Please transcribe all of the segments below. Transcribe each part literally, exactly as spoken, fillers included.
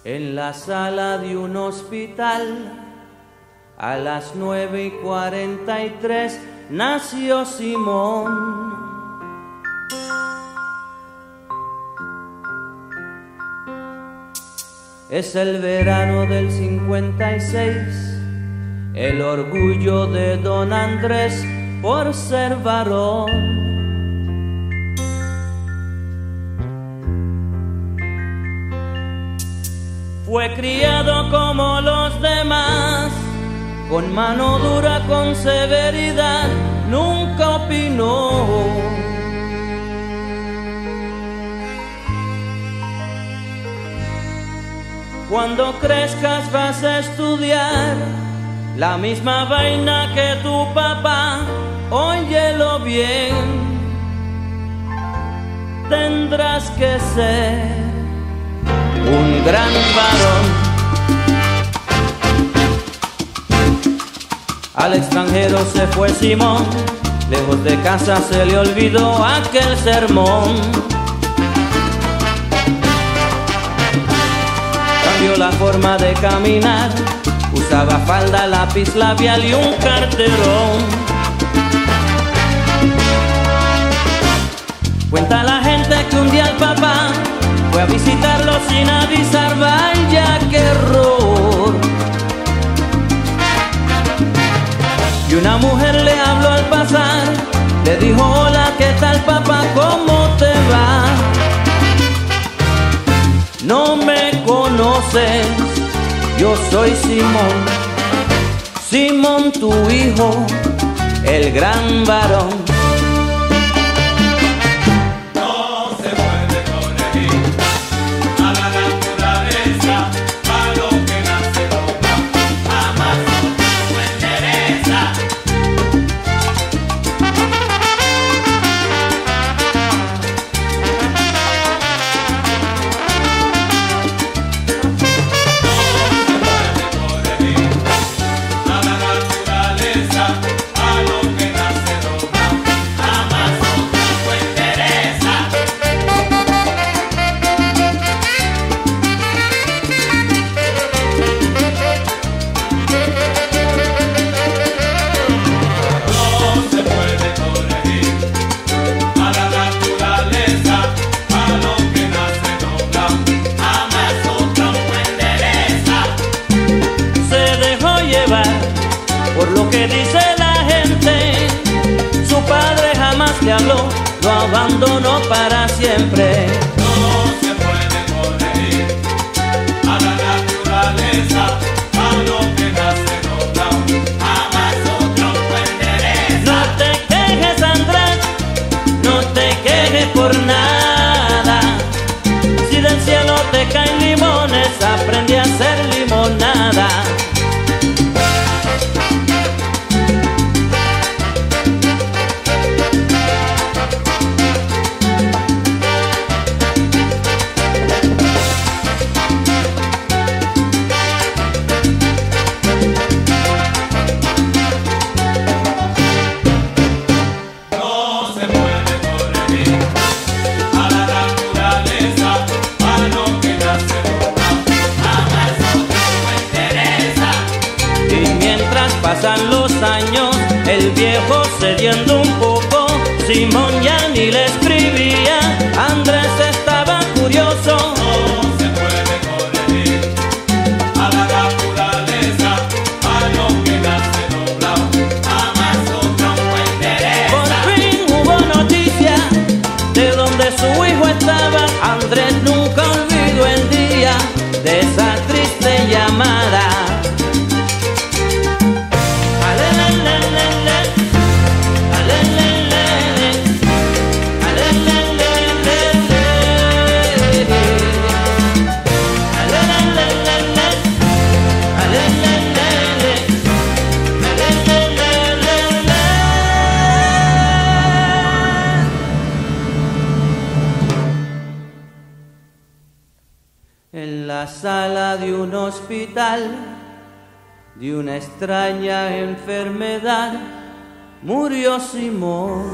En la sala de un hospital, a las nueve y cuarenta y tres, nació Simón. Es el verano del cincuenta y seis, el orgullo de don Andrés por ser varón. Fue criado como los demás, con mano dura, con severidad, nunca opinó. Cuando crezcas vas a estudiar la misma vaina que tu papá, óyelo bien, tendrás que ser un gran varón. Al extranjero se fue Simón, lejos de casa se le olvidó aquel sermón. Cambió la forma de caminar, usaba falda, lápiz labial y un carterón. Cuenta la gente que un día el papá fue a visitarlo sin avisar, vaya qué error. Y una mujer le habló al pasar, le dijo: hola, ¿qué tal papá? ¿Cómo te va? No me conoces, yo soy Simón, Simón tu hijo, el gran varón. Por lo que dice la gente, su padre jamás le habló, lo abandonó para siempre. No se puede corregir a la naturaleza, a lo que nace doblado, jamás otro lo endereza. No te quejes, Andrés, no te quejes por nada. Si del cielo te caen limones, aprende a hacer limonada. Pasan los años, el viejo cediendo un poco, Simón ya ni le escribía, Andrés estaba curioso. No se puede corregir a la naturaleza, a lo que nace doblado, jamás otro lo endereza. Por fin hubo noticia de donde su hijo estaba, Andrés nunca olvidó el día de esa triste llamada. En la sala de un hospital, de una extraña enfermedad, murió Simón.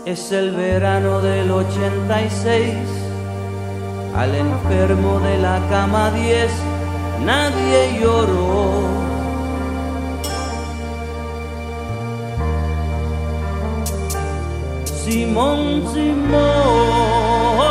Es el verano del ochenta y seis, al enfermo de la cama diez nadie lloró. Simón, Simón,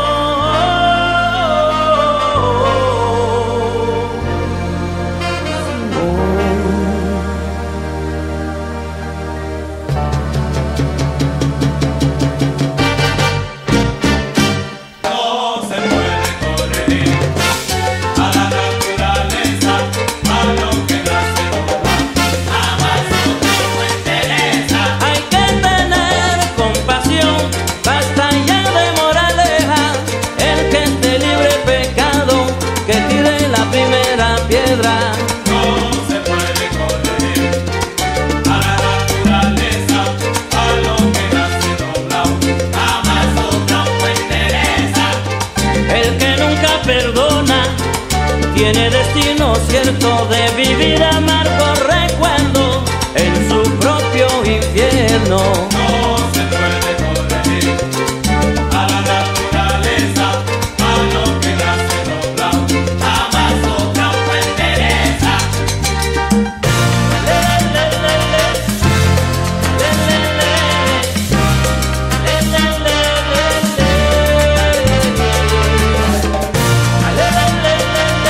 tiene destino cierto de vivir, amar por recuerdo en su propio infierno. No se puede corregir a la naturaleza, a lo que nace doblado, jamás otra fue endereza. Le, le, le, le. Le, le, le. Le, le, le, le, le. Le, le, le, le.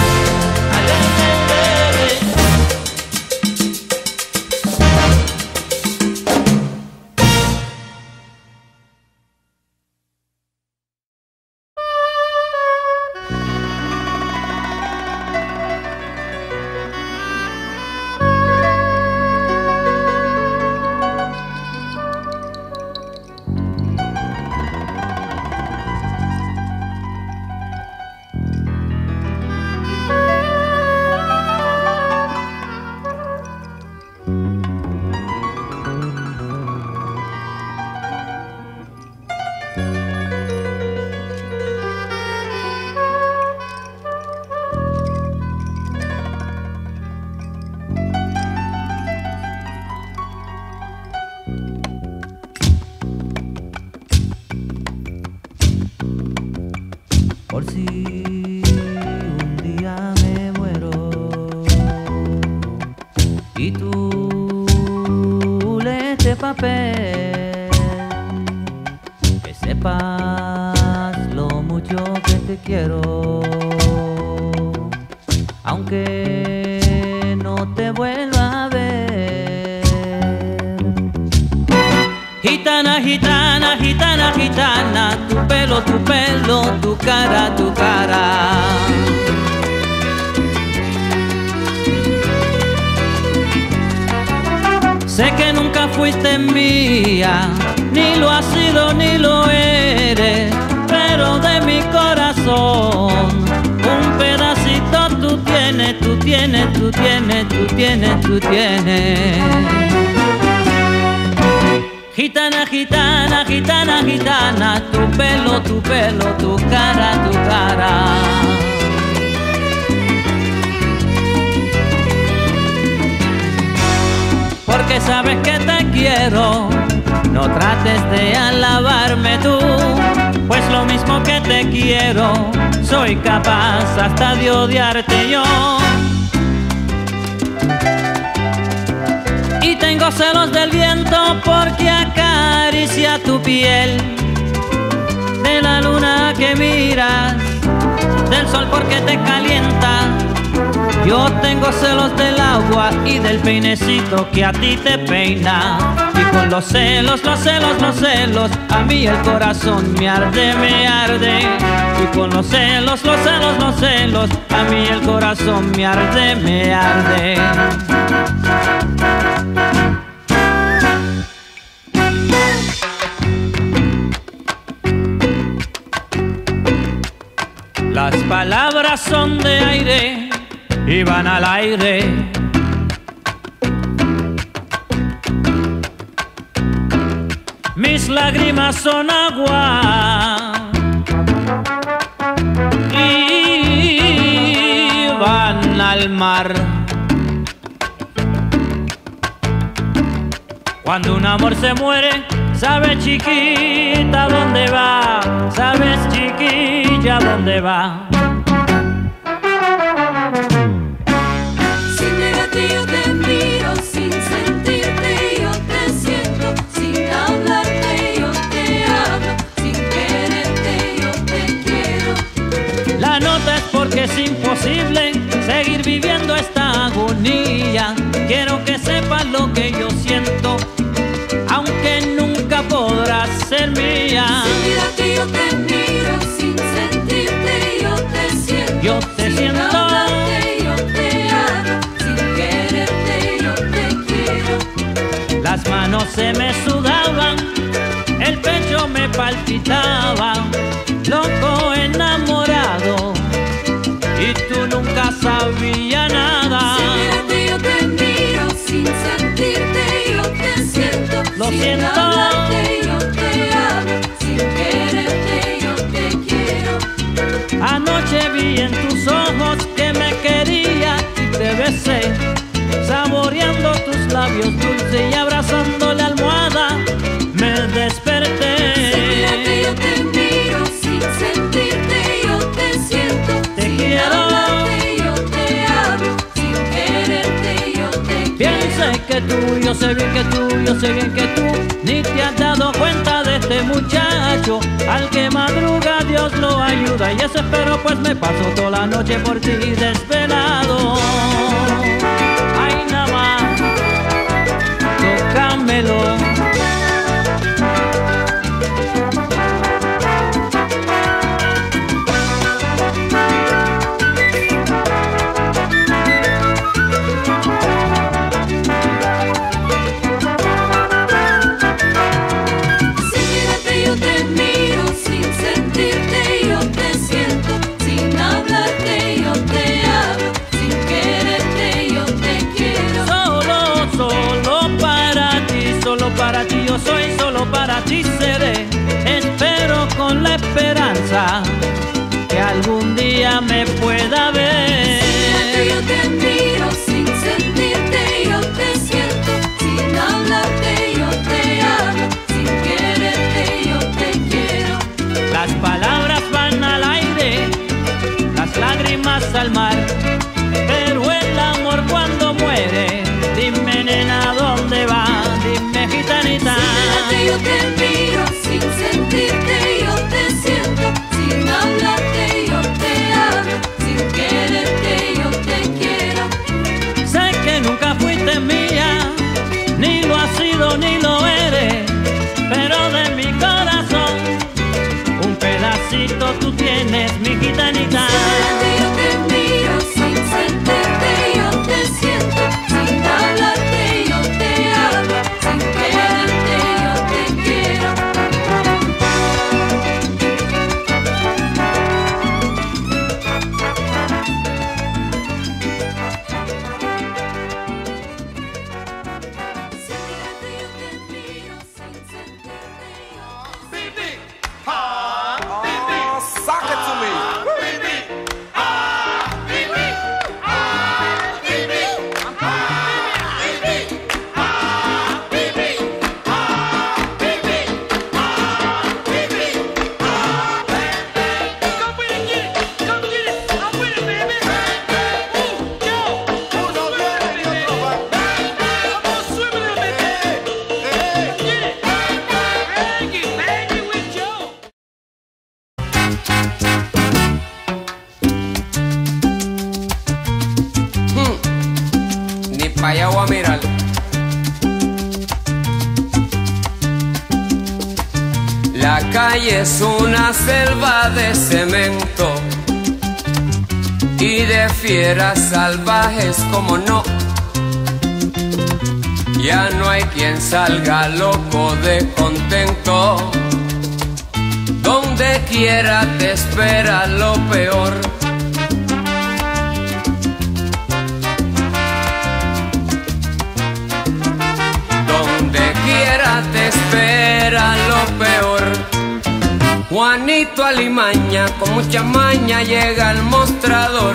Por si un día me muero y tú lees este papel, que sepas lo mucho que te quiero, aunque no te vuelva a ver. Gitana, gitana, gitana, gitana, tu pelo, tu pelo, tu cara, tu cara. Sé que nunca fuiste mía, ni lo has sido ni lo eres, pero de mi corazón un pedacito tú tienes, tú tienes, tú tienes, tú tienes, tú tienes. Gitana, gitana, gitana, gitana, tu pelo, tu pelo, tu cara, tu cara. Porque sabes que te quiero, no trates de alabarme tú, pues lo mismo que te quiero, soy capaz hasta de odiarte yo. Y tengo celos del viento porque acaricia tu piel, de la luna que miras, del sol porque te calienta. Yo tengo celos del agua y del peinecito que a ti te peina. Y con los celos, los celos, los celos, a mí el corazón me arde, me arde. Y con los celos, los celos, los celos, a mí el corazón me arde, me arde. Las palabras son de aire y van al aire. Mis lágrimas son agua y van al mar. Cuando un amor se muere, Sabes chiquita dónde va, sabes chiquilla dónde va. Sin mirarte yo te miro, sin sentirte yo te siento, sin hablarte yo te hablo, sin quererte yo te quiero. La nota es porque es imposible seguir viviendo esta agonía. Quiero que sepas lo que yo siento, aunque nunca podrás ser mía. Sin mirarte yo te miro, sin sentirte yo te siento, Yo te sin siento. hablarte yo te hablo, sin quererte yo te quiero. Las manos se me sudaban, el pecho me palpitaba, loco enamorado, y tú nunca sabías nada. Sin mirarte yo te miro, sin sentirte yo te siento, Lo sin siento. hablarte yo te hablo, sin quererte yo te quiero. Anoche vi en tus ojos que me quería y te besé, saboreando tus labios dulces y abrazando la almohada me desperté. Sin mirarte yo te miro, sin sentirte yo te siento, Te sin quiero. hablarte yo te hablo, sin quererte yo te Bien quiero. sé que tú, yo sé bien que tú, yo sé bien que tú ni te has dado cuenta de este muchacho. Al que madruga Dios lo ayuda, y eso espero, pues me paso toda la noche por ti desvelado. Ay, nada más, tócamelo. Sin mirarte yo te miro, sin sentirte yo te siento, sin hablarte yo te hablo, sin quererte yo te quiero. Solo, solo para ti, solo para ti yo soy, solo para ti seré. Espero con la esperanza que algún día me pueda ver. Yo te miro, sin sentirte yo te siento, sin hablarte yo te hablo, sin quererte yo te quiero. Las palabras van al aire, las lágrimas al mar, pero el amor cuando muere, dime nena dónde va, dime gitanita. Yo te miro, sin sentirte yo te siento, sin hablarte yo te hablo, sin quererte yo te quiero. Sé que nunca fuiste mía, ni lo has sido ni lo eres, pero de mi corazón un pedacito tú tienes, mi gitanita. Yo te miro, sin sentirte yo te siento, sin hablarte yo te hablo, sin quererte yo te quiero. Sin mirarte yo te miro, sin sentirte yo te Sock it to me. Ni pa' allá voy a mirar. La calle es una selva de cemento y de fieras salvajes, como no. Ya no hay quien salga loco de contento. Donde quiera te espera lo peor. Donde quiera te espera lo peor. Juanito Alimaña con mucha maña llega al mostrador,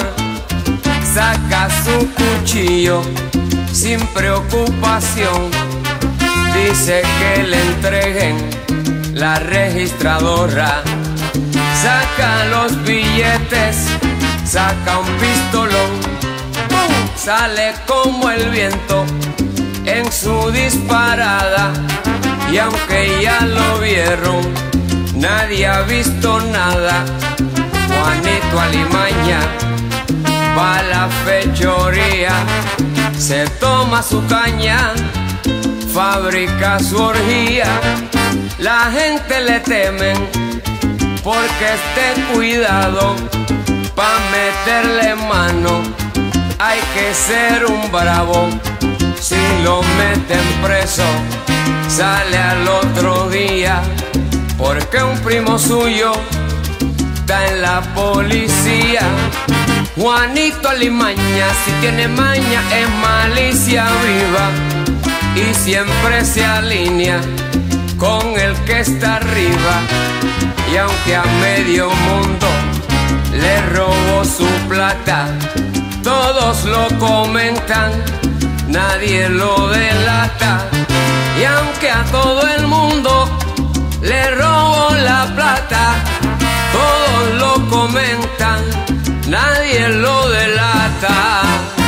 saca su cuchillo sin preocupación, dice que le entreguen la registradora. Saca los billetes, saca un pistolón, ¡pum! Sale como el viento en su disparada. Y aunque ya lo vieron, nadie ha visto nada. Juanito Alimaña va a la fechoría, se toma su caña, fabrica su orgía. La gente le temen porque esté cuidado, pa' meterle mano hay que ser un bravo. Si lo meten preso, sale al otro día, porque un primo suyo está en la policía. Juanito Alimaña, si tiene maña, es malicia viva y siempre se alinea con el que está arriba. Y aunque a medio mundo le robó su plata, todos lo comentan, nadie lo delata. Y aunque a todo el mundo le robó la plata, todos lo comentan, nadie lo delata.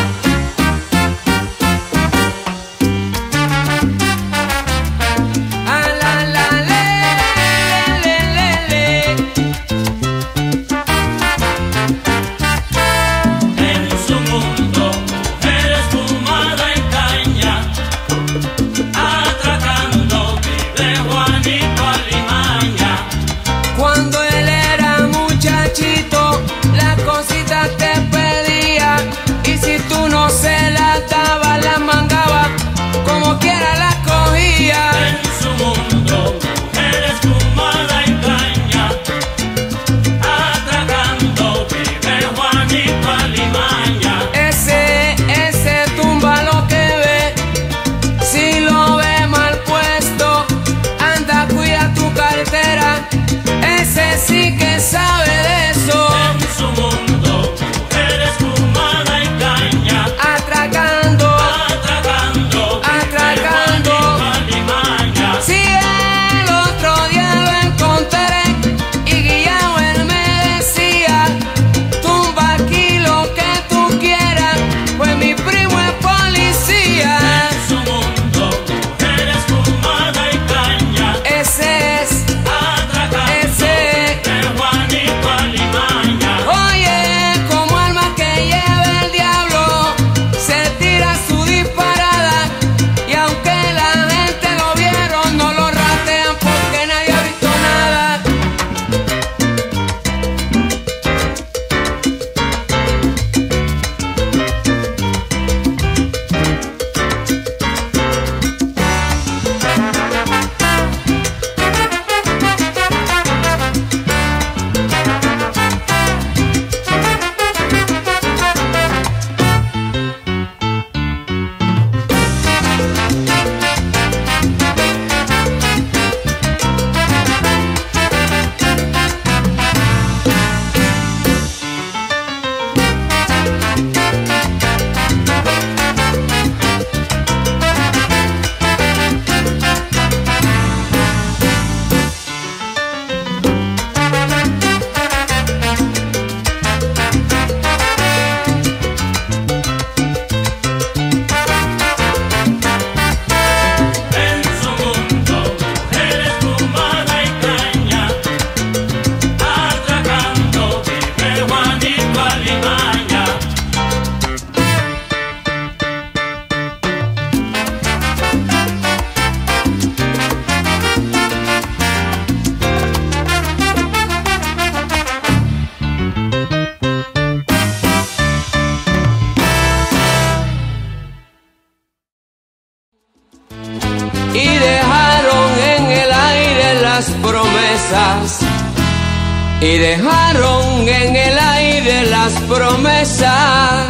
Y dejaron en el aire las promesas.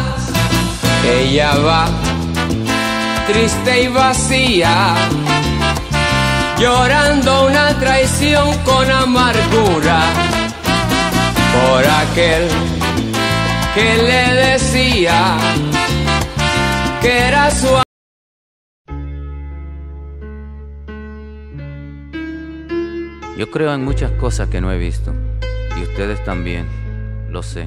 Ella va triste y vacía, llorando una traición con amargura por aquel que le decía que era su Yo creo en muchas cosas que no he visto, y ustedes también, lo sé.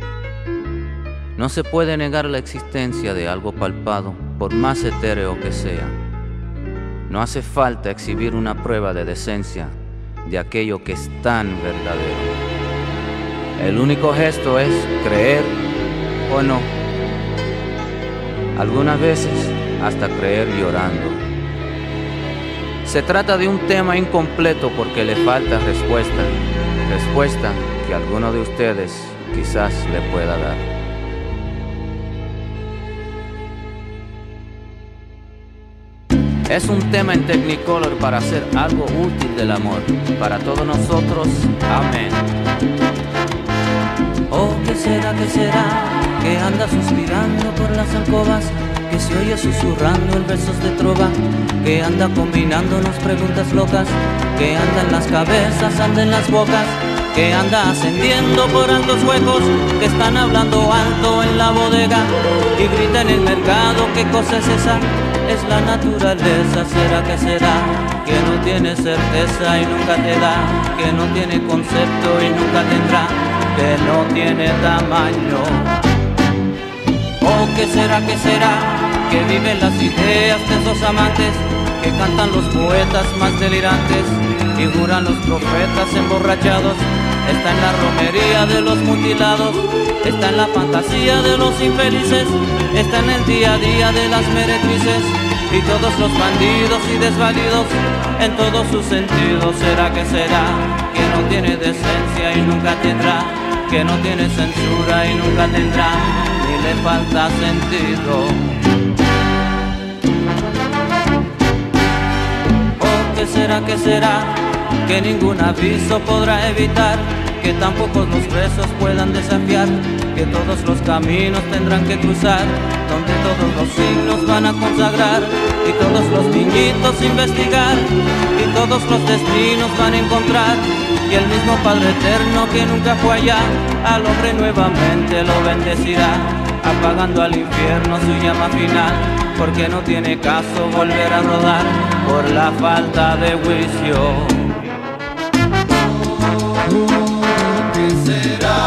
No se puede negar la existencia de algo palpado, por más etéreo que sea. No hace falta exhibir una prueba de decencia de aquello que es tan verdadero. El único gesto es creer o no. Algunas veces hasta creer llorando. Se trata de un tema incompleto porque le falta respuesta, respuesta que alguno de ustedes quizás le pueda dar. Es un tema en Technicolor para hacer algo útil del amor, para todos nosotros, amén. Oh, ¿qué será, qué será? Que anda suspirando por las alcobas, que se oye susurrando en versos de trova, que anda combinándonos preguntas locas, que anda en las cabezas, anda en las bocas, que anda ascendiendo por altos huecos, que están hablando alto en la bodega y grita en el mercado. ¿Qué cosa es esa? Es la naturaleza. ¿Será que será? Que no tiene certeza y nunca te da, que no tiene concepto y nunca tendrá, que no tiene tamaño. Oh, ¿qué será, qué será? Que viven las ideas de esos amantes, que cantan los poetas más delirantes y juran los profetas emborrachados. Está en la romería de los mutilados, está en la fantasía de los infelices, está en el día a día de las meretrices y todos los bandidos y desvalidos en todos sus sentidos. ¿Será que será? Que no tiene decencia y nunca tendrá, que no tiene censura y nunca tendrá, ni le falta sentido. Oh, ¿qué será, qué será? Que ningún aviso podrá evitar, que tampoco los presos puedan desafiar, que todos los caminos tendrán que cruzar, donde todos los signos van a consagrar, y todos los niñitos investigar, y todos los destinos van a encontrar, y el mismo Padre Eterno que nunca fue allá, al hombre nuevamente lo bendecirá, apagando al infierno su llama final, porque no tiene caso volver a rodar por la falta de juicio. ¿Qué será?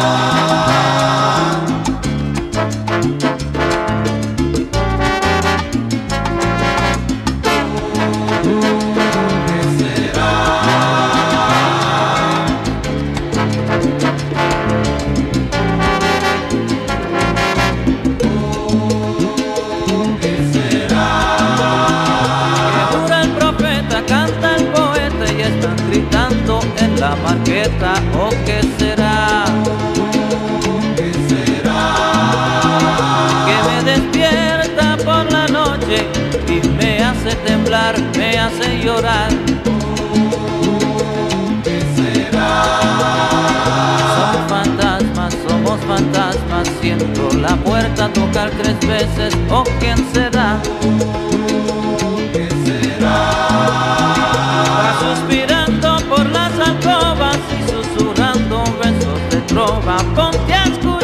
La marqueta, ¿o oh, qué será? ¿Qué será? Que me despierta por la noche y me hace temblar, me hace llorar. ¿Qué será? Somos fantasmas, somos fantasmas, siento la puerta tocar tres veces, ¿o oh, quién será? ¿Qué será? Va suspirando por las alcobas y susurrando besos de trova, ponte a escuchar.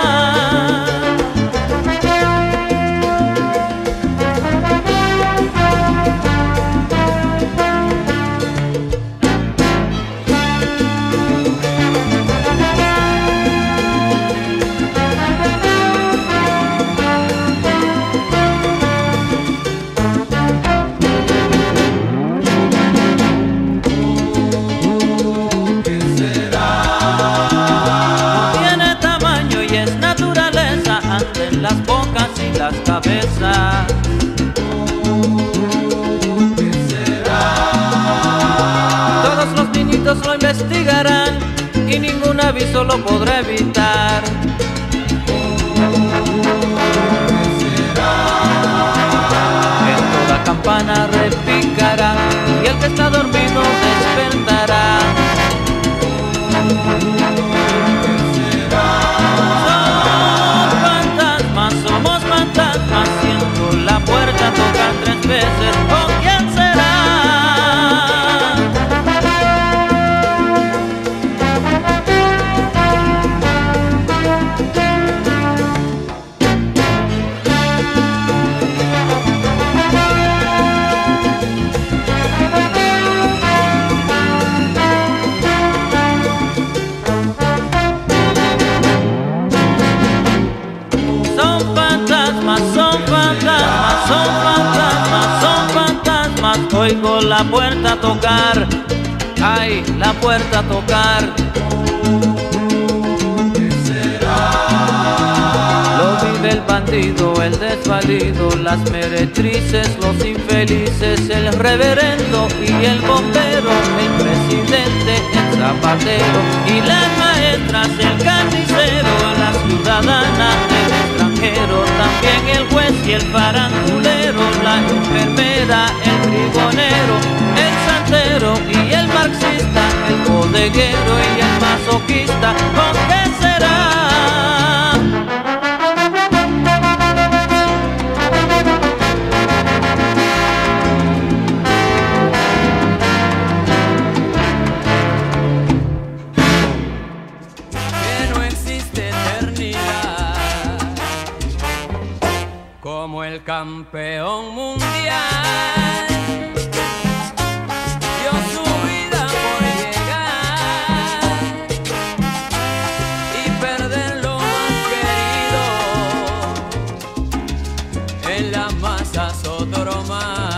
En las bocas y las cabezas. ¿Qué será? Todos los niñitos lo investigarán y ningún aviso lo podrá evitar. ¿Qué será? En toda campana repicará y el que está dormido despertará. Somos fantasmas, siento la puerta tocar tres veces, ¿o quién será? oigo la puerta tocar, ay, la puerta tocar. El bandido, el desvalido, las meretrices, los infelices, el reverendo y el bombero, el presidente, el zapatero y las maestras, el carnicero, la ciudadana, el extranjero, también el juez y el farandulero, la enfermera, el brigonero, el santero y el marxista, el bodeguero y el masoquista. ¿Con qué será? Como el campeón mundial dio su vida por llegar y perder lo más querido en las masas otro más.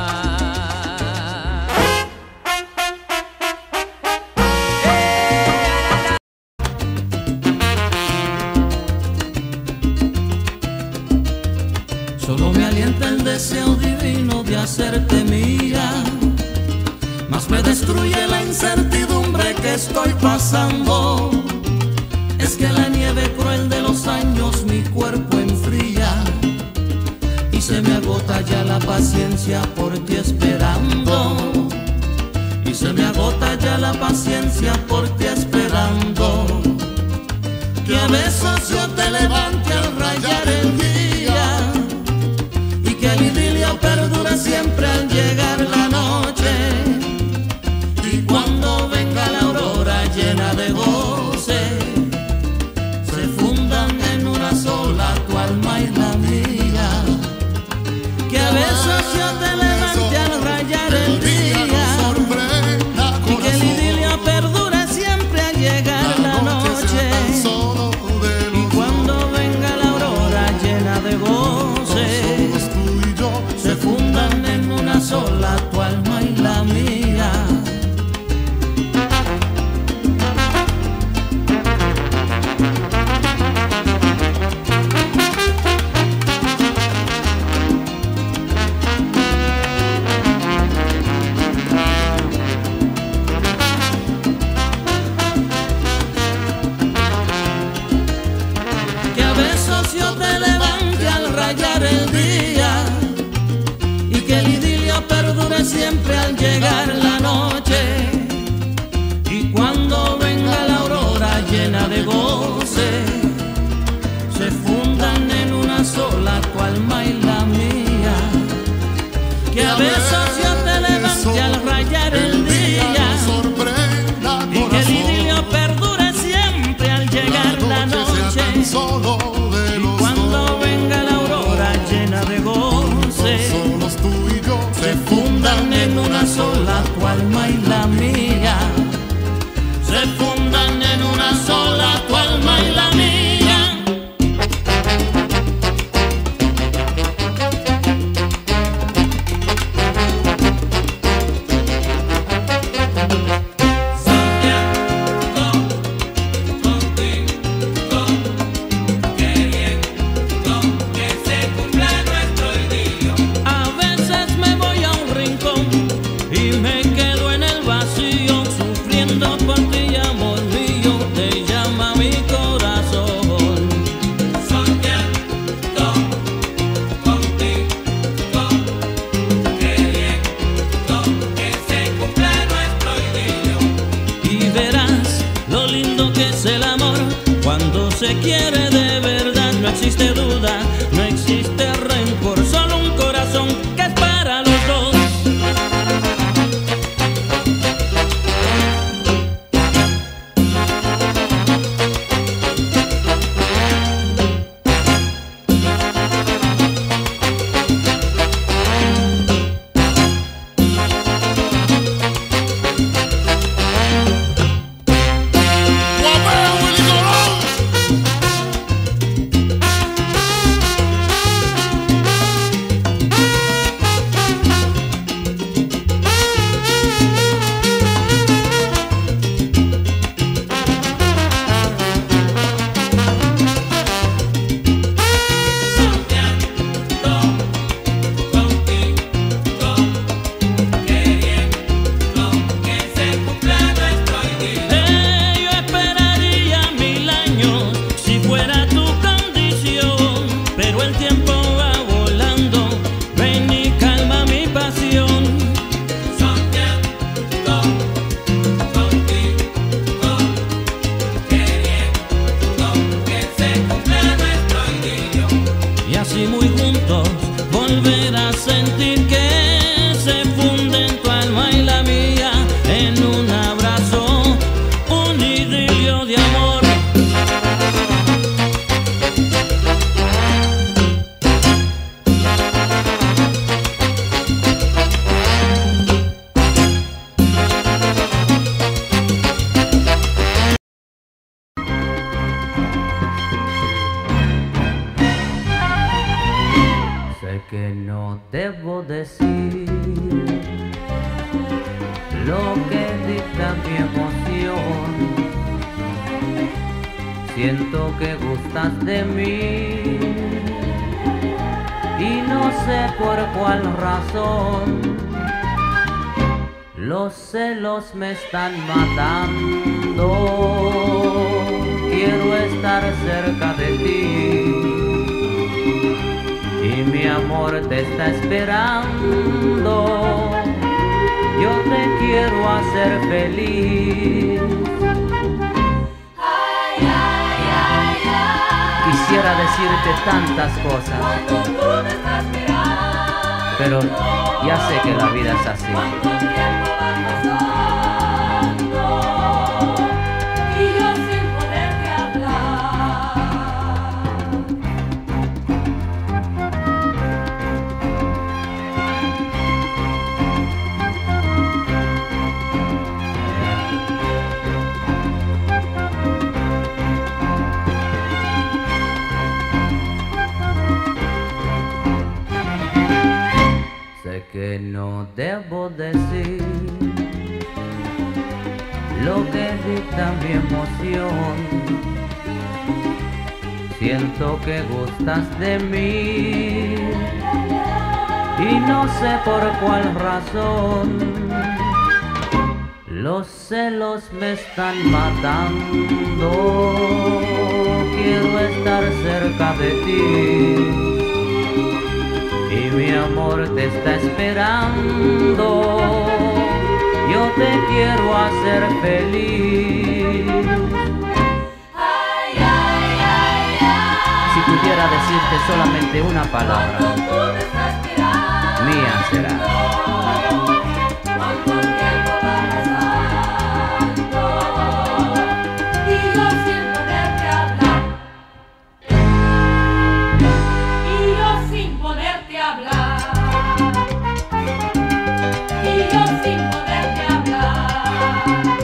Solo me alienta el deseo divino de hacerte mía, mas me destruye la incertidumbre que estoy pasando. Es que la nieve cruel de los años mi cuerpo enfría y se me agota ya la paciencia por ti esperando. Y se me agota ya la paciencia por ti esperando. Que a veces yo te levante al rayar el día, que el idilio perdure siempre al llegar la noche. Y cuando venga la aurora llena de goce, se fundan en una sola tu alma y la mía. Que a veces yo te levante al rayar el día, y que el idilio perdure siempre al llegar la noche. Y cuando venga la aurora llena de goce, se fundan en una sola tu alma y la mía. Que a veces yo te levante al rayar el día, que el idilio perdure siempre al llegar la noche. Y cuando venga la aurora llena de goce, se fundan en una sola tu alma y la mía. Que a veces yo te levante al rayar el día, y que el idilio perdure siempre al llegar la noche. Y cuando venga la aurora llena de goce, se fundan en una sola tu alma y la mía. Se fundan en una sola tu alma y la mía. Se quiere de verdad, no existe duda, no existe rencor, solo un corazón que es para los dos. decir lo que dicta mi emoción. Siento que gustas de mí y no sé por cuál razón. Los celos me están matando. Quiero estar cerca de ti y mi amor te está esperando. Yo te quiero hacer feliz. Ay, ay, ay, ay. Quisiera decirte tantas cosas, Cuando tú me estás mirando, pero ya sé que la vida es así. cuando el tiempo va pasando y yo sin poderte hablar. Sé que no debo decir lo que dicta mi emoción. Siento que gustas de mí y no sé por cuál razón. Los celos me están matando. Quiero estar cerca de ti y mi amor te está esperando. Yo te quiero hacer feliz. Ay, ay, ay, ay. Si pudiera decirte solamente una Cuando palabra, tú me estás mirando, mía será. cuando el tiempo va pasando y yo sin poderte hablar, y yo sin poderte hablar, y yo sin poderte hablar,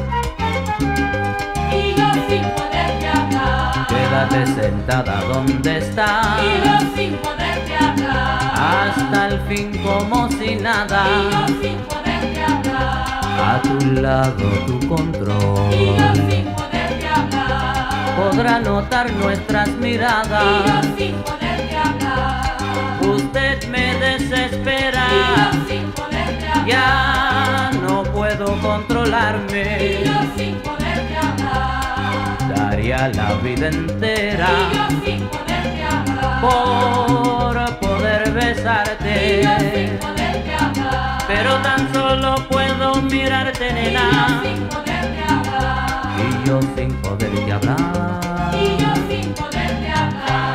y yo sin poderte hablar, Quédate sentada donde estás, y yo sin poderte hablar, hasta el fin como si nada. y yo sin poderte hablar. A tu lado tu Y yo control sin poderte hablar, podrá notar nuestras y yo miradas. sin poderte hablar, Usted me desespera, y yo sin poderte hablar, ya no puedo y controlarme. yo sin poderte hablar, Daría la vida y entera yo sin poderte hablar, por poder y yo sin besarte, poderte hablar, pero tan solo puedo mirarte, y yo nena, sin poderte hablar, y yo sin poderte hablar. y yo sin poderte hablar.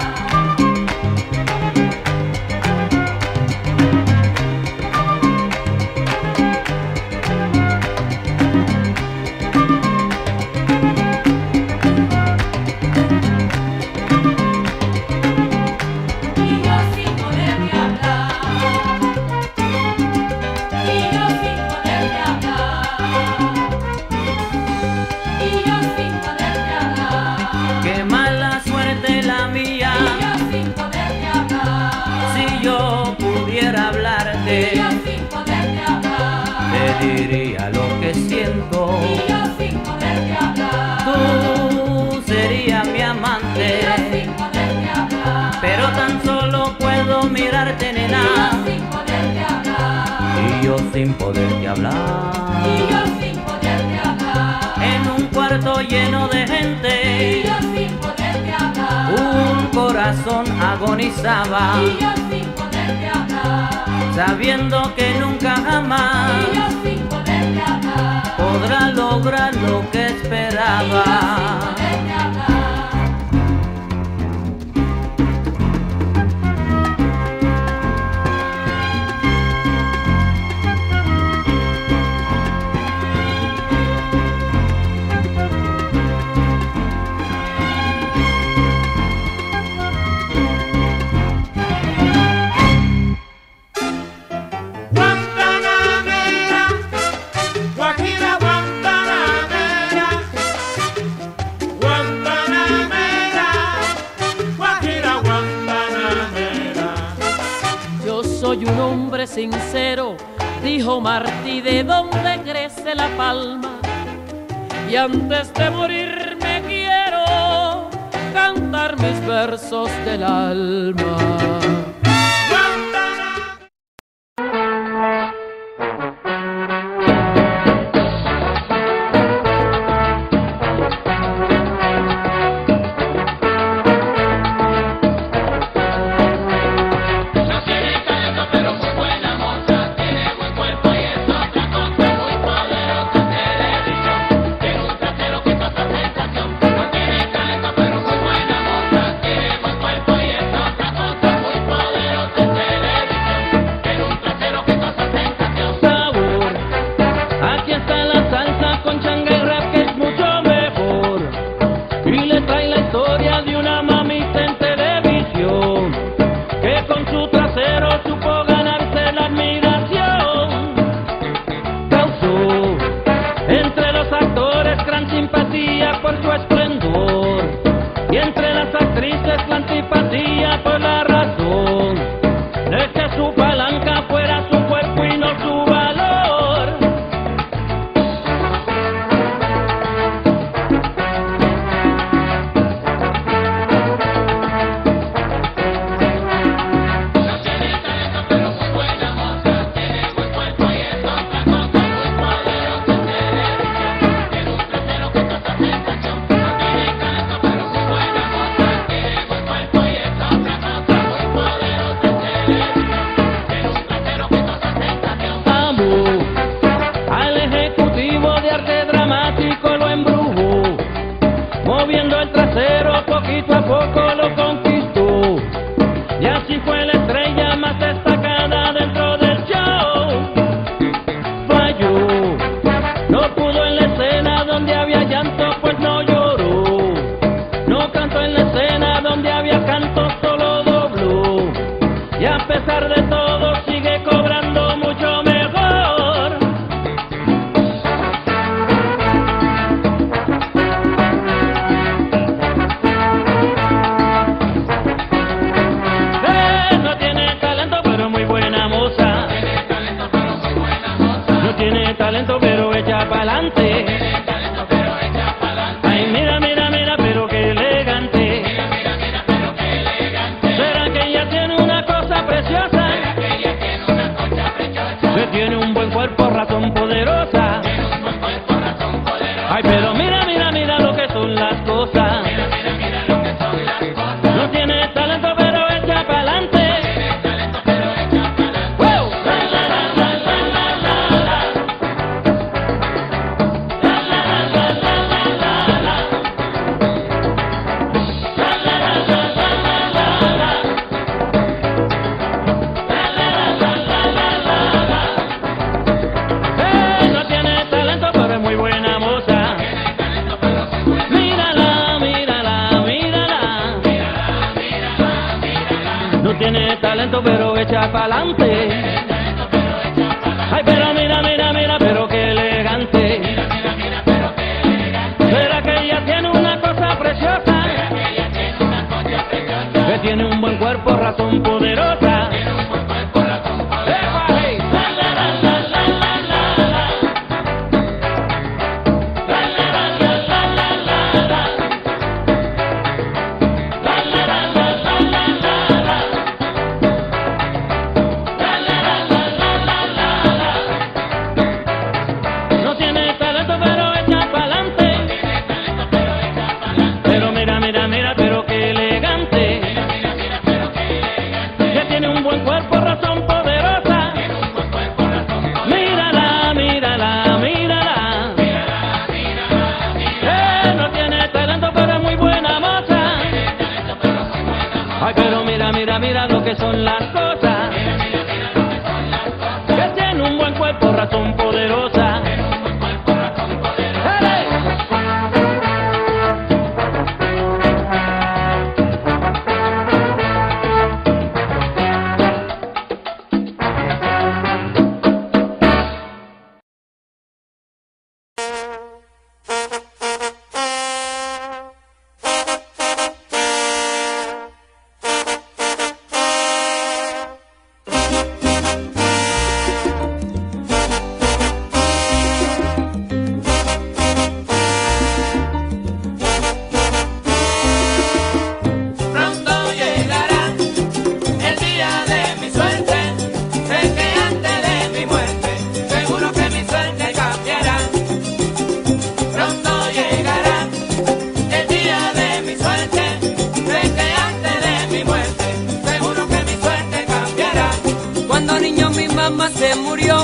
Y yo sin poderte hablar, y yo sin poderte hablar, y yo sin poderte hablar, Qué mala suerte la y mía, yo sin poderte hablar, si yo pudiera y hablarte, yo sin poderte hablar, te diría lo que siento. y yo sin poderte hablar, Tú serías mi y yo amante, sin poderte hablar, pero tan solo puedo mirarte, y yo nena, sin poderte hablar, y yo sin poderte hablar. y yo sin poderte hablar, En un cuarto lleno de y gente, yo sin poderte hablar, un corazón agonizaba, y yo sin poderte hablar, sabiendo que nunca jamás y yo sin poderte hablar, podrá lograr lo que y yo sin esperaba. poderte hablar. Guantanamera, Guajira Guantanamera, sincero, dijo Martí, ¿de dónde crece la palma? Y antes de morir me quiero cantar mis versos del alma.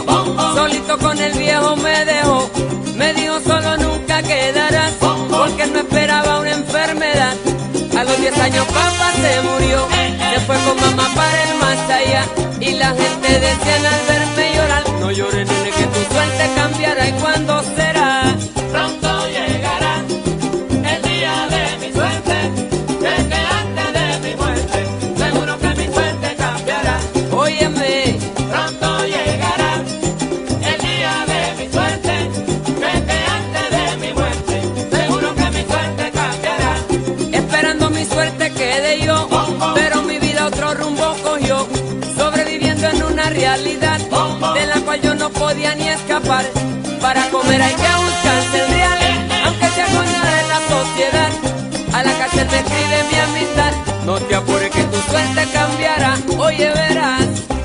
solito con el viejo me dejó. Me dijo solo nunca quedarás, porque no esperaba una enfermedad. A los diez años papá se murió, se fue con mamá para el más allá. Y la gente decía al verme llorar, no llores nene que tu suerte cambiará. ¿Y cuándo será? Pronto llegará el día de mi suerte, desde antes de mi muerte, seguro que mi suerte cambiará. Óyeme, pronto llegará el día de mi suerte, desde antes de mi muerte, seguro que mi suerte cambiará. Esperando mi suerte quedé yo, pero mi vida otro rumbo cogió, sobreviviendo en una realidad de la cual yo no podía ni escapar. Para comer hay que buscarse el real, aunque sea coño de la sociedad. A la cárcel me escribe mi amistad, no te apures que tu suerte cambiará. Oye, verás.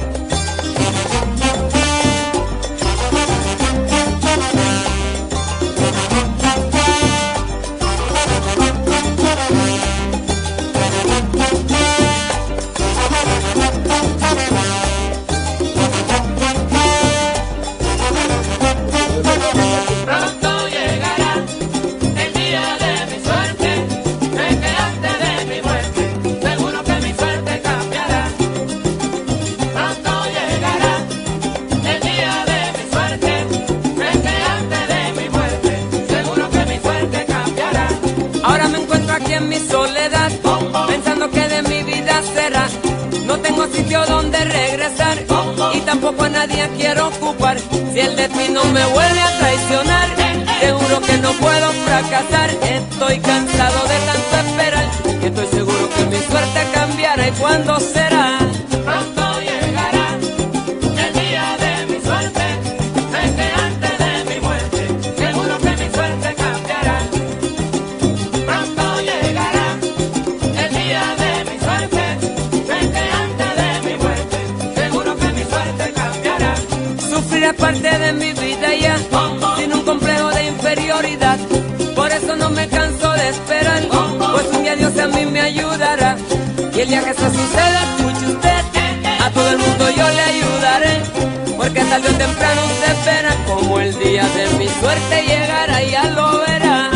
Pronto llegará el día de mi suerte, desde antes de mi muerte, seguro que mi suerte cambiará. Pronto llegará el día de mi suerte, desde antes de mi muerte, seguro que mi suerte cambiará. Ahora me encuentro aquí en mi soledad, pensando que de mi vida será. No tengo sitio donde regresar y tampoco a nadie quiero ocupar. Si el destino me vuelve a traicionar, seguro que no puedo fracasar. Estoy cansado de tanto esperar, que estoy seguro que mi suerte cambiará. ¿Y cuándo será? Pronto llegará el día de mi suerte, desde antes de mi muerte, seguro que mi suerte cambiará. Pronto llegará el día de mi suerte, desde antes de mi muerte, seguro que mi suerte cambiará. Sufrir es parte de mi vida ya, sin un complejo de inferioridad. Por eso no me canso de esperar, pues un día Dios a mí me ayudará. Y el día que eso suceda, escuche usted, a todo el mundo yo le ayudaré, porque tarde o temprano usted verá como el día de mi suerte llegará, y ya lo verá.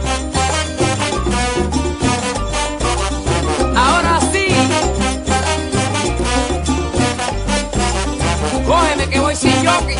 Ahora sí, cógeme que voy sin jockey.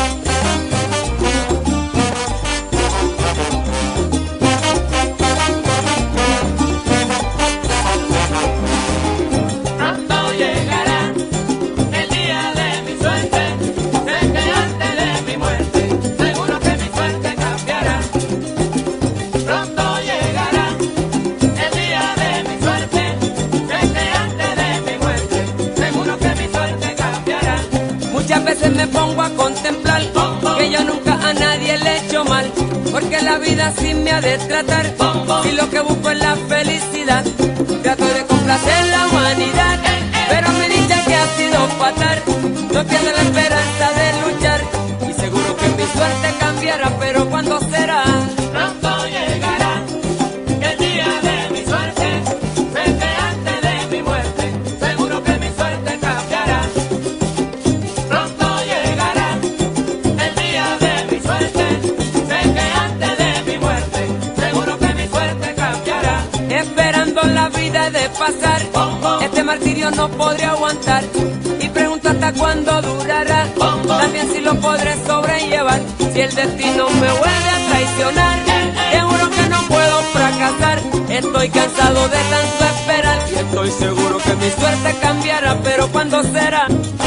Pronto llegará el día de mi suerte, desde antes de mi muerte, seguro que mi suerte cambiará. Pronto llegará el día de mi suerte, desde antes de mi muerte, seguro que mi suerte cambiará. Muchas veces me pongo a contemplar que yo nunca a nadie le he hecho mal, porque la vida así me ha de tratar. Y lo que busco es la felicidad, trato de complacer la humanidad, pero me dicen que ha sido fatal. No pierdo la esperanza de luchar, y seguro que mi suerte cambiará, pero ¿cuándo será? Pronto llegará el día de mi suerte, desde antes de mi muerte, seguro que mi suerte cambiará. Pronto llegará el día de mi suerte, desde antes de mi muerte, seguro que mi suerte cambiará. Esperando la vida he de pasar, este martirio no podré aguantar, y pregunto hasta cuándo durará, también si lo podré sobrellevar. Si el destino me vuelve a traicionar, seguro que no puedo fracasar. Estoy cansado de tanto esperar, y estoy seguro que mi suerte cambiará, pero ¿cuándo será?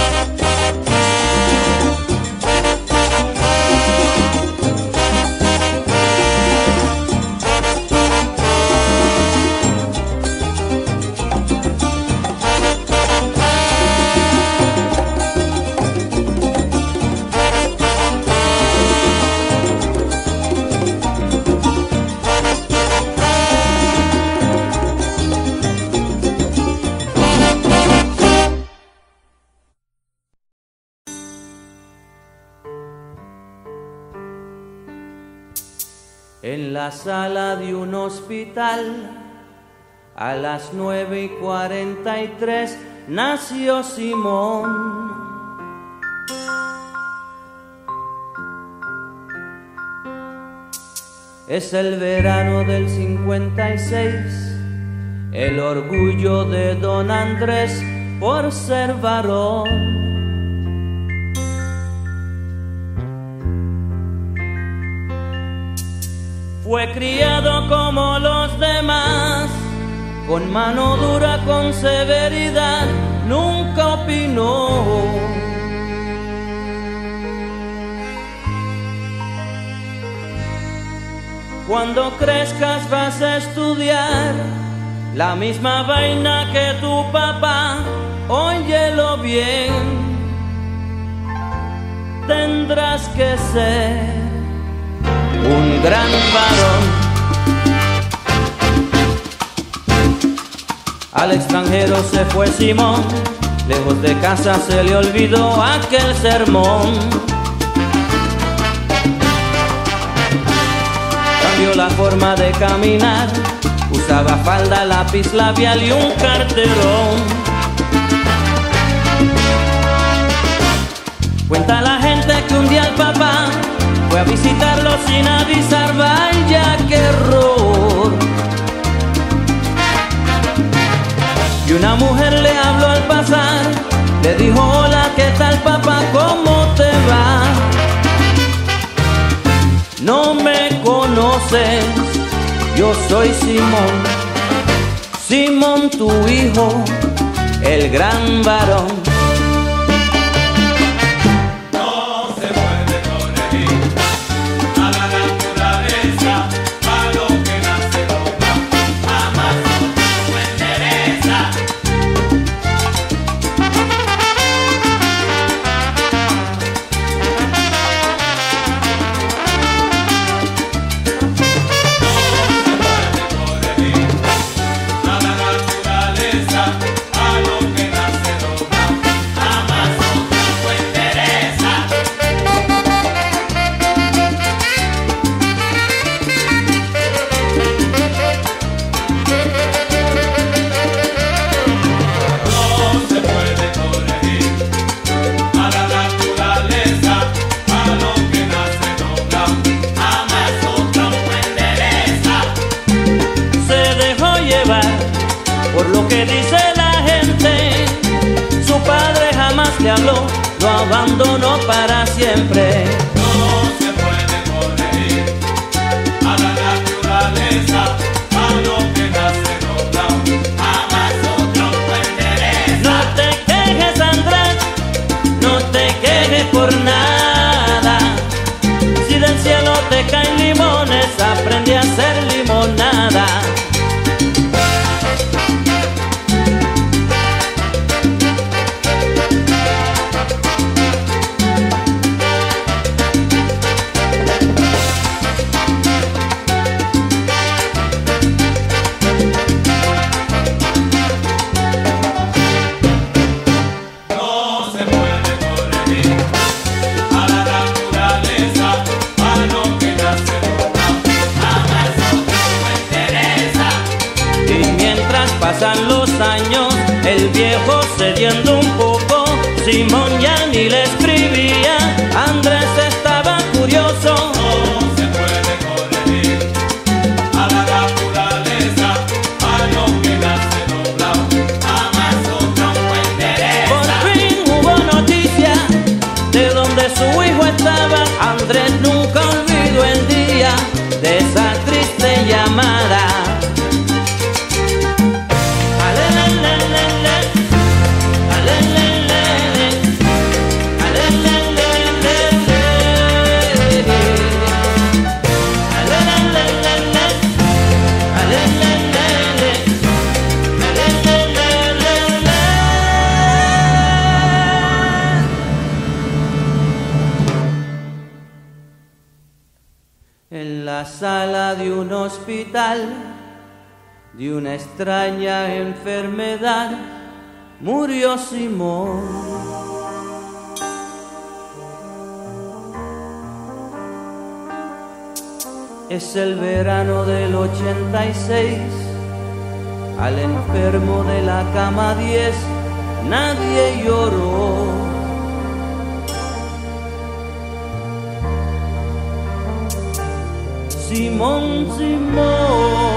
En la sala de un hospital, a las nueve y cuarenta y tres, nació Simón. Es el verano del cincuenta y seis, el orgullo de don Andrés por ser varón. Fue criado como los demás, con mano dura, con severidad, nunca opinó. Cuando crezcas vas a estudiar la misma vaina que tu papá, óyelo bien, tendrás que ser un gran varón. Al extranjero se fue Simón, lejos de casa se le olvidó aquel sermón. Cambió la forma de caminar, usaba falda, lápiz labial y un carterón. Cuenta la gente que un día el papá fue a visitarlo sin avisar, vaya qué error. Y una mujer le habló al pasar, le dijo: hola, ¿qué tal papá? ¿Cómo te va? No me conoces, yo soy Simón, Simón tu hijo, el gran varón. Por lo que dice la gente, su padre jamás le habló, lo abandonó para siempre. No se puede corregir a la naturaleza, a lo que nace doblado, jamás otro lo endereza. No te quejes, Andrés, no te quejes por nada. Si del cielo te caen limones, aprende a hacer limonada. Pasan los años, el viejo cediendo un poco, Simón ya ni le escribía, Andrés estaba curioso. No se puede corregir a la naturaleza, a lo que nace doblado, jamás otro lo endereza. Por fin hubo noticia de donde su hijo estaba, Andrés nunca olvidó el día de esa triste llamada. En la sala de un hospital, de una extraña enfermedad, murió Simón. Es el verano del ochenta y seis, al enfermo de la cama diez, nadie lloró. Simón, Simón.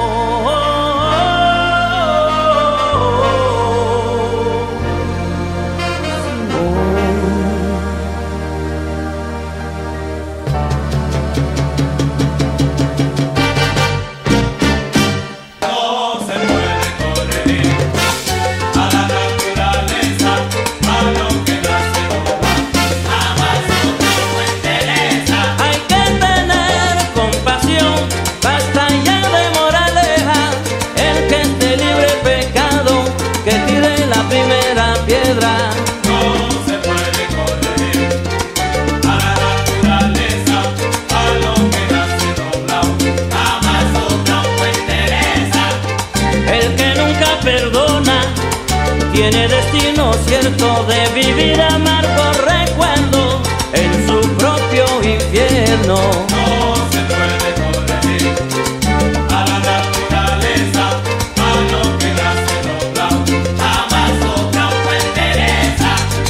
Tiene destino cierto de vivir amargo recuerdo en su propio infierno. No se puede corregir a la naturaleza, a lo que nace doblado, jamás otra fue endereza.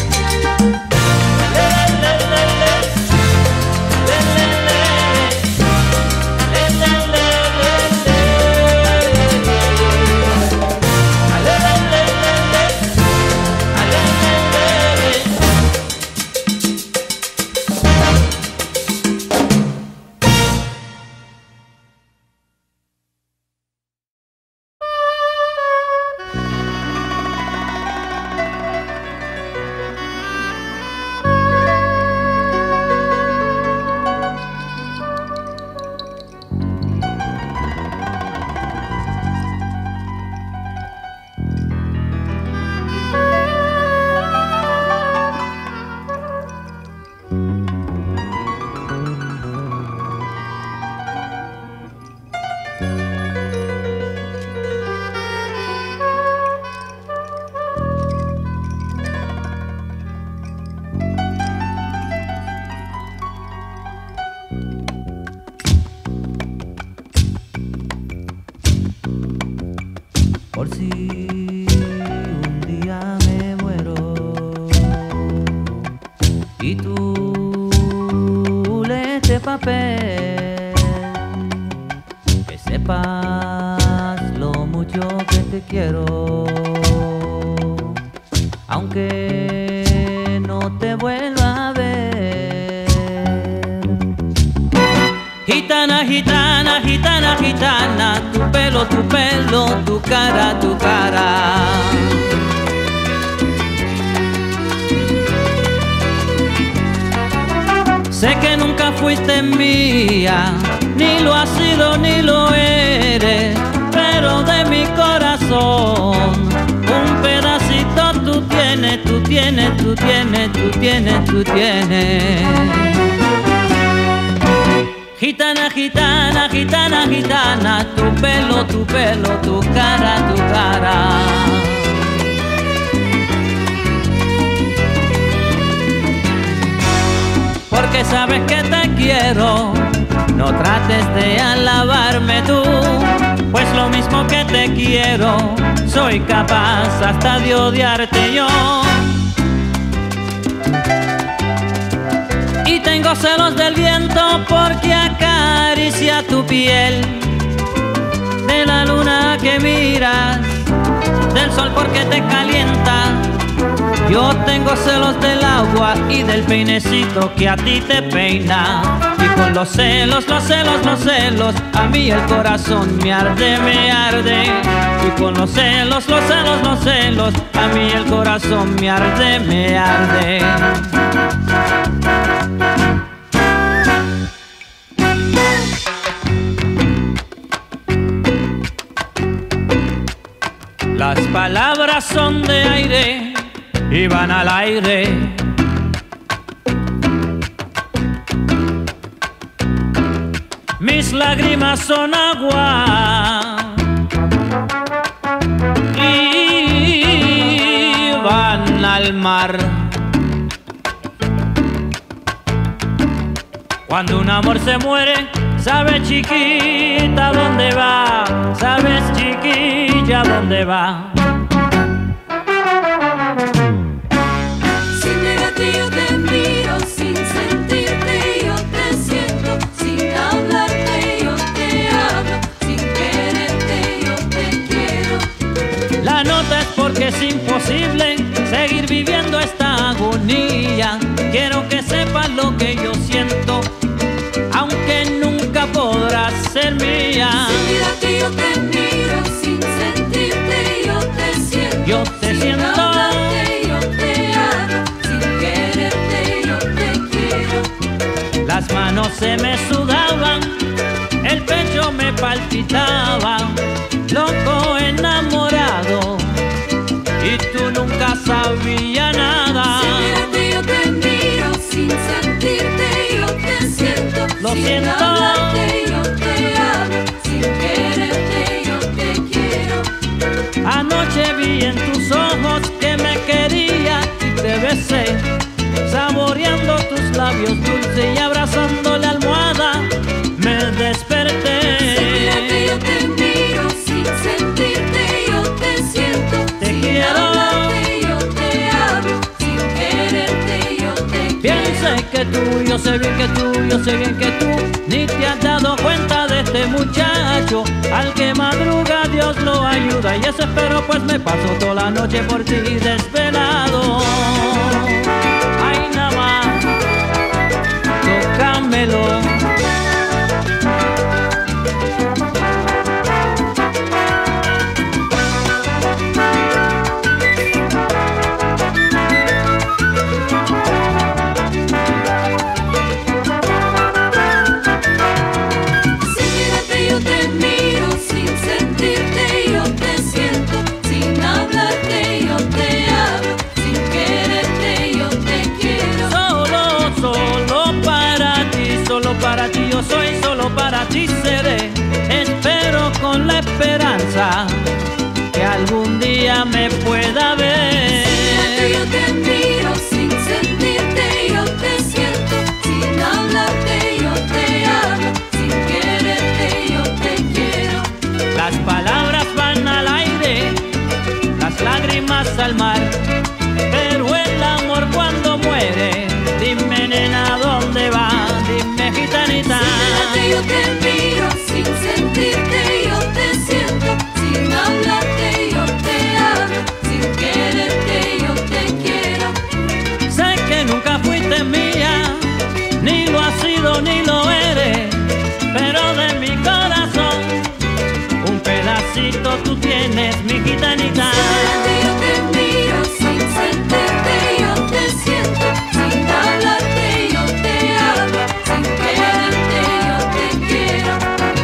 Le, le, le, le. Le, le, le. Le, le, le, le, le. Por si un día me muero y tú lees este papel, que sepas lo mucho que te quiero, aunque no te vuelva a ver. Gitana, gitana, gitana, gitana, tu pelo, tu pelo, tu cara, tu cara. Sé que nunca fuiste mía, ni lo has sido ni lo eres, pero de mi corazón un pedacito tú tienes, tú tienes, tú tienes, tú tienes, tú tienes. Gitana, gitana, gitana, gitana, tu pelo, tu pelo, tu cara, tu cara. Porque sabes que te quiero, no trates de alabarme tú, pues lo mismo que te quiero, soy capaz hasta de odiarte yo. Y tengo celos del viento porque acaricia tu piel, de la luna que miras, del sol porque te calienta. Yo tengo celos del agua y del peinecito que a ti te peina. Y con los celos, los celos, los celos, a mí el corazón me arde, me arde. Y con los celos, los celos, los celos, a mí el corazón me arde, me arde. Las palabras son de aire y van al aire. Mis lágrimas son agua y van al mar. Cuando un amor se muere, sabes chiquita dónde va, sabes chiquilla dónde va. Sin mirarte yo te miro, sin sentirte yo te siento, sin hablarte yo te porque es imposible seguir viviendo esta agonía. Quiero que sepas lo que yo siento, aunque nunca podrás ser mía. Si mira que yo te miro sin sentirte, yo te siento. Yo te sin siento. hablarte, yo te amo. Sin quererte, yo te quiero. Las manos se me sudaban, el pecho me palpitaba, loco enamorado, y tú nunca sabías nada. Si mira que yo te miro sin sentirte, yo te siento. Lo sin siento. hablarte, yo te amo. Sin quererte, yo te quiero. Anoche vi en tus ojos que me quería y te besé, saboreando tus labios dulces y abrazando la almohada me desperté. Si mira que yo te miro sin sentirte, yo te siento. Te sin quiero. hablarte, yo te amo. Sin quererte, yo te Piensa quiero. que tú, yo sé bien que tú, yo sé bien que tú ni te has dado cuenta de este muchacho. Al que madruga Dios lo ayuda, y eso espero, pues me paso toda la noche por ti desvelado. Ay, nada más, tócamelo. Si mira que yo te miro sin sentirte, yo te siento. Sin hablarte, yo te amo. Sin quererte, yo te quiero. Solo, solo para ti, solo para ti yo soy, solo para ti seré. Espero con la esperanza que algún día me pueda ver. Mira que yo te miro sin sentirte, yo te siento. Sin hablarte, yo te amo. Sin quererte, yo te quiero. Las palabras van al aire, las lágrimas al mar, pero el amor cuando muere, dime nena dónde va, dime gitanita. Mira que yo te miro sin sentirte, yo te siento. Sin hablarte, yo te amo. Sin quererte, yo te quiero. Sé que nunca fuiste mía, ni lo has sido ni lo eres, pero de mi corazón un pedacito tú tienes, mi gitanita. Mira que yo te miro sin sentirte, yo te siento. Sin hablarte, yo te amo. Sin quererte, yo te quiero.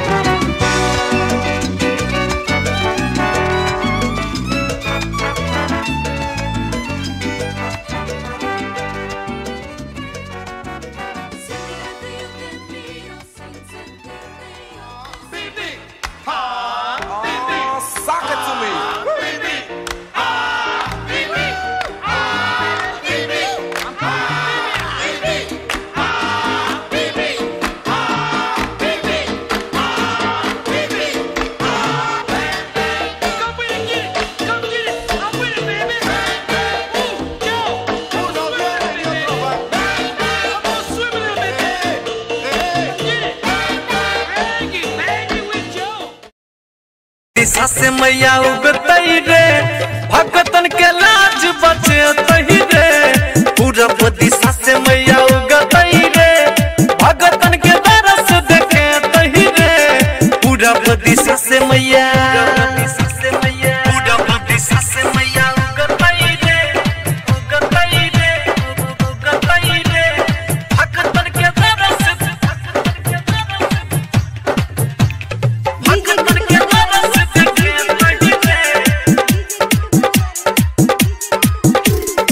Si mira que yo te miro sin sentirte, yo te Sock it to me. सासे मैया उगतई रे, भगतन के लाज बचतई रे। पूरा बदी सासे मैया उगतई रे, भगतन के दरस देखतई रे। पूरा बदी सासे मैया, पूरा बदी सासे मैया उगतई रे, उगतई रे, उगतई रे। भगतन के दरस, भगतन के दरस देखतई रे।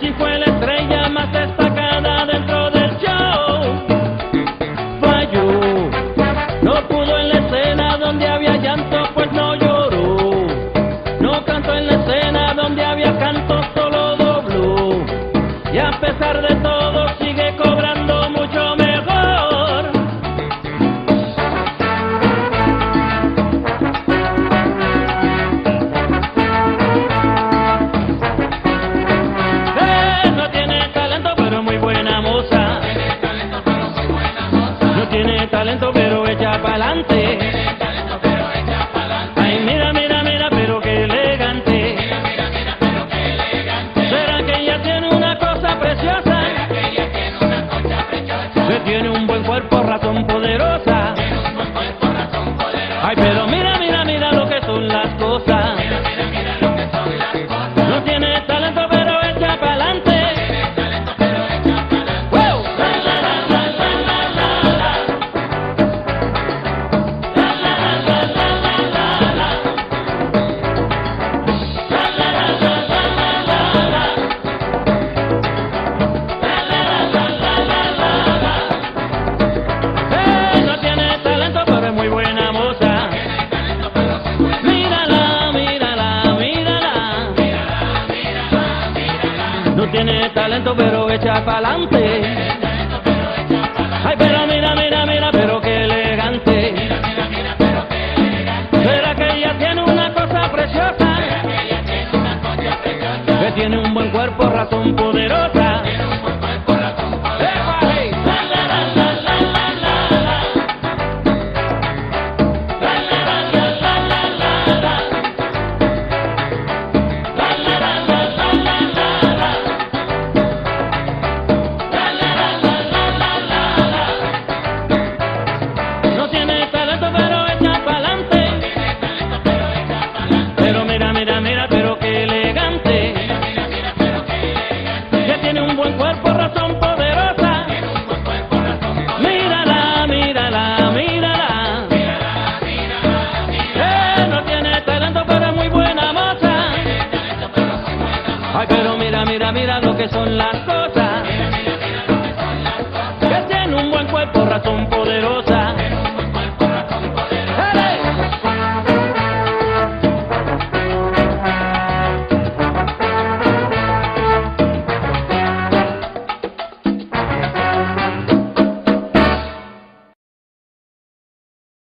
Richie fue la estrella más destacada dentro del show. Falló, no pudo en la escena donde había llanto, pues no lloró. No cantó en la escena donde había canto, solo dobló. Y a pesar de todo sigue cobrando mucho mejor. Eh, no tiene talento pero muy buena moza. No tiene talento pero echa pa'lante. Ay, mira, mira, mira, pero qué elegante. ¿Será que ella tiene una cosa preciosa? Que tiene un buen cuerpo, razón poderosa. Ay, pero mira, mira, mira lo que son las cosas. No tiene talento pero echa pa'lante. ¡Wow! La, la, la, la, la, la, la. La, la, la, la, la, la, la. La, la, la, la, la, la, la. La, la, la, la, la, la, la. Eh, no tiene talento pero es muy buena moza. Mírala, mírala, mírala. No tiene talento pero echa pa'lante. Ay, pero mira, mira, mira, pero qué elegante. ¿Será que ella tiene una cosa preciosa? Que tiene un buen cuerpo, razón poderosa. ¡Epa, hey! La, la, la, la, la, la, la. La, la, la, la, la, la, la. La, la, la, la, la, la, la. La, la, la, la, la, la, la. No tiene talento pero echa pa'lante. Pero mira, mira, mira, pero qué elegante. Que tiene un buen cuerpo, razón poderosa. Mírala, mírala, mírala. Eh, no tiene talento pero es muy buena moza. Ay, pero mira, mira, mira lo que son las cosas.